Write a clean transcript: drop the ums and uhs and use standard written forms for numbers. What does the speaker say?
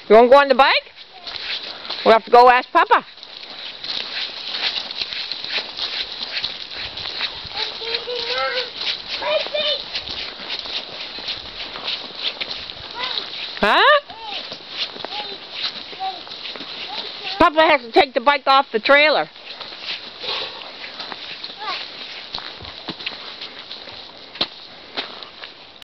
You want to go on the bike? We'll have to go ask Papa. Huh? Papa has to take the bike off the trailer.